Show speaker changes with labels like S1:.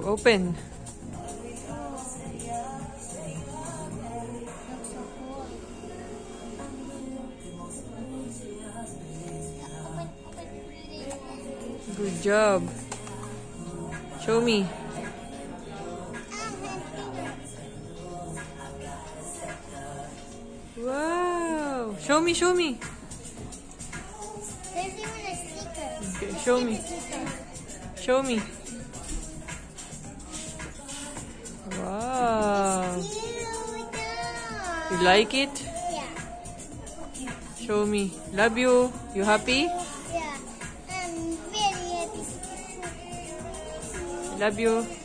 S1: Open. Good job. Show me. Wow. Show me, show me.
S2: There's even a sticker.
S1: Okay, show me. Show me. Wow. You like it?
S2: Yeah.
S1: Show me. Love you. You happy?
S2: Yeah. I'm very happy.
S1: Love you.